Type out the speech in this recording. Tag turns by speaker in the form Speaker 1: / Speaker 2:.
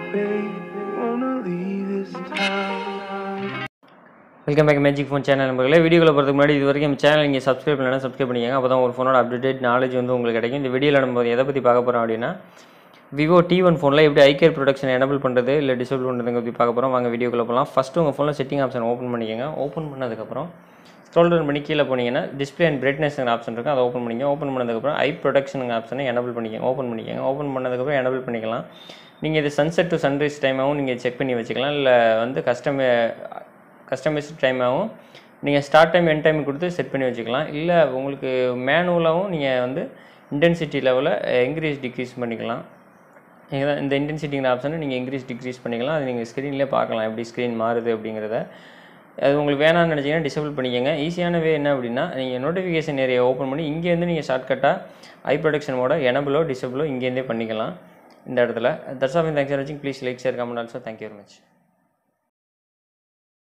Speaker 1: Welcome back magic phone channel நம்பர்களே. வீடியோவில் போகிறதுக்கு முன்னாடி இது வரைக்கும் சேனல் நீங்கள் சப்ஸ்கிரைப் பண்ணலாம், சப்ஸ்கிரைப் பண்ணிக்கங்க. அப்போ தான் ஒரு ஃபோனோட அப்டேட் நாலேஜ் வந்து உங்களுக்கு கிடைக்கும். இந்த வீடியோவில் நம்ம எதை பற்றி பார்க்க போகிறோம் அப்படின்னா, VIVO T1 ஃபோனில் எப்படி ஐ கேர் ப்ரொடக்ஷன் எனபிள் பண்ணுறது இல்லை டிசேபிள் பண்ணுறதுங்க பற்றி பார்க்க போகிறோம். வாங்க வீடியோக்குள்ளே போகலாம். ஃபஸ்ட்டு உங்கள் ஃபோனில் செட்டிங் ஆப்ஷன் ஓப்பன் பண்ணிக்கோங்க. ஓப்பன் பண்ணதுக்கப்புறம் ஸ்க்ரோல் டவுன் பண்ணி கீழே போனீங்கன்னா டிஸ்பிளே அண்ட் பிரைட்னஸ்ங்கிற ஆப்ஷன் இருக்கும், அதை ஓப்பன் பண்ணிக்கோங்க. ஓப்பன் பண்ணதுக்கப்புறம் ஐ ப்ரொடக்ஷனுங்க ஆப்ஷனை எனபிள் பண்ணிக்கோங்க. ஓப்பன் பண்ணிக்கோங்க. ஓப்பன் பண்ணதுக்கப்புறம் எனபிள் பண்ணிக்கலாம். நீங்கள் இது சன்செட் டு சன்ரைஸ் டைமாகவும் நீங்கள் செக் பண்ணி வச்சுக்கலாம், இல்லை வந்து கஸ்டமைஸ்டு டைமாகவும் நீங்கள் ஸ்டார்ட் டைம் எண்ட் டைம் கொடுத்து செட் பண்ணி வச்சுக்கலாம். இல்லை உங்களுக்கு மேனுவலாகவும் நீங்கள் வந்து இன்டென்சிட்டி லெவலில் இன்க்ரீஸ் டிக்ரீஸ் பண்ணிக்கலாம். நீங்கள் இந்த இன்டென்சிட்டிங்கிற ஆப்ஷனை நீங்கள் இன்க்ரீஸ் டிக்ரீஸ் பண்ணிக்கலாம். அது நீங்கள் ஸ்க்ரீன்லேயே பார்க்கலாம் எப்படி ஸ்க்ரீன் மாறுது அப்படிங்கிறத. அது உங்களுக்கு வேணாம்னு நினச்சிங்கன்னா டிசேபிள் பண்ணிக்கோங்க. ஈஸியான வே என்ன அப்படின்னா, நீங்கள் நோட்டிஃபிகேஷன் ஏரியா ஓப்பன் பண்ணி இங்கேருந்து நீங்கள் ஷார்ட்கட்டாக ஐ ப்ரொடக்ஷன் மோட எனபிளோ டிசேபிளோ இங்கேருந்தே பண்ணிக்கலாம் இந்த இடத்துல. That's all. தேங்க்ஸ் ஃபார் வாட்சிங். Please like, share, comment also. Thank you very much.